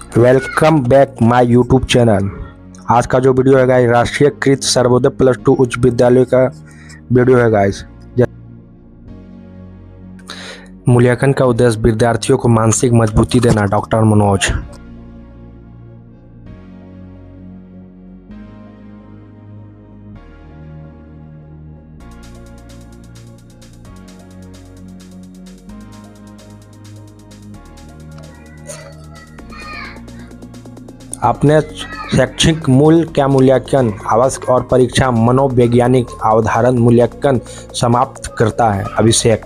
Welcome back my YouTube channel. आज का जो वीडियो है गाइस, राष्ट्रीयकृत सर्वोदय +2 उच्च विद्यालय का वीडियो है गाइस। मूल्यांकन का उद्देश्य विद्यार्थियों को मानसिक मजबूती देना। डॉक्टर मनोज। अपने शैक्षिक मूल्य का मूल्यांकन आवश्यक और परीक्षा मनोवैज्ञानिक अवधारण मूल्यांकन समाप्त करता है। अभिषेक।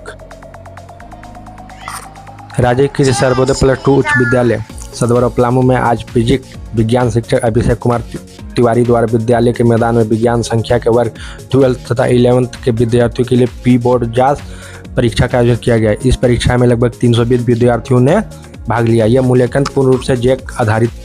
राज्य के सर्वोदय +2 उच्च विद्यालय सदबरवा पलामू में आज फिजिक्स विज्ञान शिक्षक अभिषेक कुमार तिवारी द्वारा विद्यालय के मैदान में विज्ञान संख्या के वर्ग 12 तथा 11 के विद्यार्थियों के लिए प्री बोर्ड जांच परीक्षा का आयोजन किया गया। इस परीक्षा में लगभग 320 विद्यार्थियों ने भाग लिया। यह मूल्यांकन पूर्ण रूप से जैक आधारित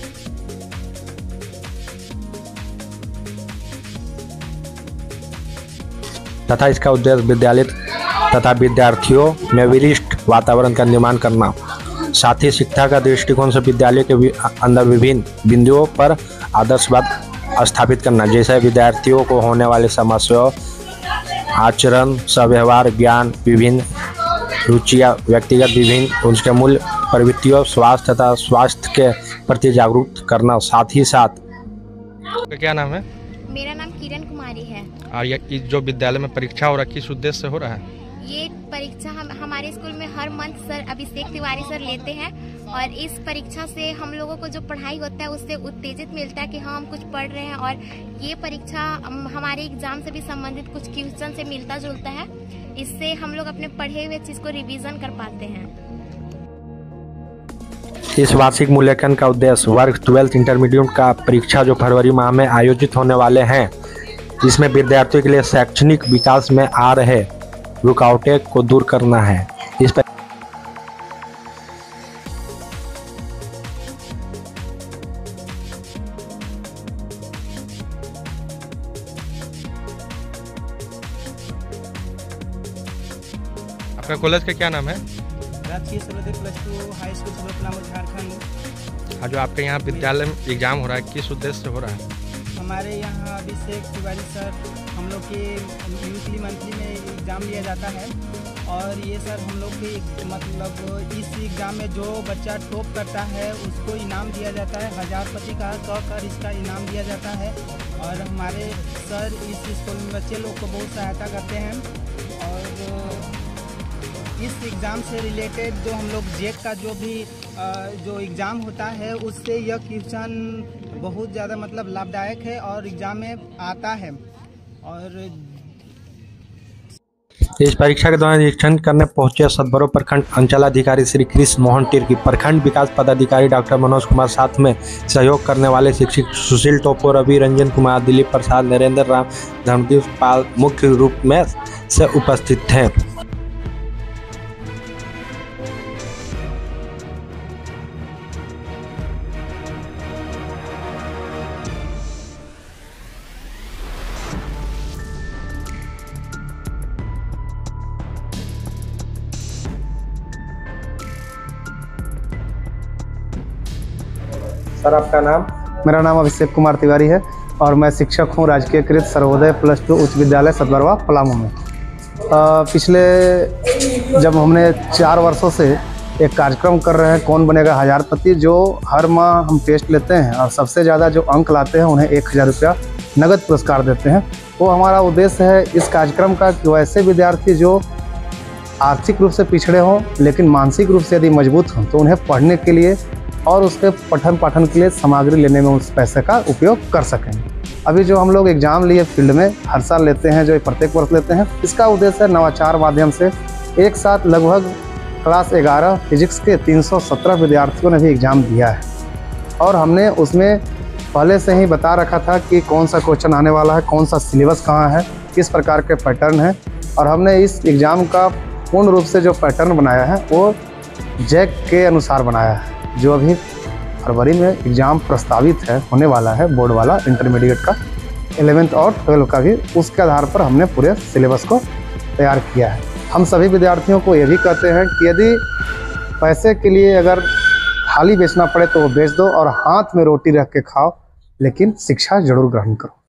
तथा इसका उद्देश्य विद्यालय तथा विद्यार्थियों में विशिष्ट वातावरण का निर्माण करना, साथ ही शिक्षा का दृष्टिकोण से विद्यालय के अंदर विभिन्न बिंदुओं पर आदर्शवाद स्थापित करना, जैसे विद्यार्थियों को होने वाली समस्याओं, आचरण, व्यवहार, ज्ञान, विभिन्न रुचियाँ, व्यक्तिगत विभिन्न उनके मूल प्रवृत्तियों, स्वास्थ्य तथा स्वास्थ्य के प्रति जागरूक करना। साथ ही साथ क्या नाम है? मेरा नाम किरण कुमारी है। और ये जो विद्यालय में परीक्षा हो रहा है किस उद्देश्य से हो रहा है? ये परीक्षा हमारे स्कूल में हर month sir Abhishek Tiwari sir लेते हैं और इस परीक्षा से हम लोगों को जो पढ़ाई होता है उससे उत्तेजित मिलता है कि हाँ हम कुछ पढ़ रहे हैं। और ये परीक्षा हमारे एग्जाम से भी संबंधित कुछ क्वेश्चन से मिलता जुलता है। इससे हम लोग अपने पढ़े हुए चीज को रिवीजन कर पाते हैं। इस वार्षिक मूल्यांकन का उद्देश्य वर्ग 12 इंटरमीडिएट का परीक्षा जो फरवरी माह में आयोजित होने वाले हैं, इसमें विद्यार्थियों के लिए शैक्षणिक विकास में आ रहे रुकावटें को दूर करना है। इस पर आपका कॉलेज का क्या नाम है? राजकीय सर्वोदय +2 हाई स्कूल सदबरवा पलामू झारखंड। जो आपके यहाँ विद्यालय में एग्जाम हो रहा है किस उद्देश्य से हो रहा है? हमारे यहाँ अभिषेक तिवारी सर हम लोग के वीकली मंथली में एग्ज़ाम लिया जाता है और ये सर हम लोग के मतलब इस एग्ज़ाम में जो बच्चा टॉप करता है उसको इनाम दिया जाता है। 1000 प्रति का 100 कर इसका इनाम दिया जाता है। और हमारे सर इस स्कूल में बच्चे लोग को बहुत सहायता करते हैं। और इस एग्ज़ाम से रिलेटेड जो हम लोग जेक का जो एग्ज़ाम होता है उससे यह क्वेश्चन बहुत ज़्यादा मतलब लाभदायक है और एग्ज़ाम में आता है। और इस परीक्षा के दौरान निरीक्षण करने पहुंचे सदबरवा प्रखंड अंचलाधिकारी श्री कृष्ण मोहन तिर्की, प्रखंड विकास पदाधिकारी डॉक्टर मनोज कुमार, साथ में सहयोग करने वाले शिक्षक सुशील टोपो, रवि रंजन कुमार, दिलीप प्रसाद, नरेंद्र राम, धर्मदीप पाल मुख्य रूप में से उपस्थित थे। सर आपका नाम? मेरा नाम अभिषेक कुमार तिवारी है और मैं शिक्षक हूँ राजकीयकृत सर्वोदय +2 उच्च विद्यालय सदबरवा पलामू में। पिछले जब हमने 4 वर्षों से एक कार्यक्रम कर रहे हैं कौन बनेगा हज़ारपति, जो हर माह हम टेस्ट लेते हैं और सबसे ज़्यादा जो अंक लाते हैं उन्हें 1000 रुपया नगद पुरस्कार देते हैं। वो हमारा उद्देश्य है इस कार्यक्रम का कि वैसे विद्यार्थी जो आर्थिक रूप से पिछड़े हों लेकिन मानसिक रूप से यदि मजबूत हों तो उन्हें पढ़ने के लिए और उसके पठन पाठन के लिए सामग्री लेने में उस पैसे का उपयोग कर सकें। अभी जो हम लोग एग्ज़ाम लिए फील्ड में हर साल लेते हैं, जो प्रत्येक वर्ष लेते हैं, इसका उद्देश्य है नवाचार माध्यम से एक साथ लगभग क्लास 11 फिजिक्स के 317 विद्यार्थियों ने भी एग्ज़ाम दिया है। और हमने उसमें पहले से ही बता रखा था कि कौन सा क्वेश्चन आने वाला है, कौन सा सिलेबस कहाँ है, किस प्रकार के पैटर्न है। और हमने इस एग्ज़ाम का पूर्ण रूप से जो पैटर्न बनाया है वो जैक के अनुसार बनाया है, जो अभी फरवरी में एग्ज़ाम प्रस्तावित है होने वाला है बोर्ड वाला इंटरमीडिएट का 11th और 12th का भी। उसके आधार पर हमने पूरे सिलेबस को तैयार किया है। हम सभी विद्यार्थियों को ये भी कहते हैं कि यदि पैसे के लिए अगर थाली बेचना पड़े तो वो बेच दो और हाथ में रोटी रख के खाओ, लेकिन शिक्षा जरूर ग्रहण करो।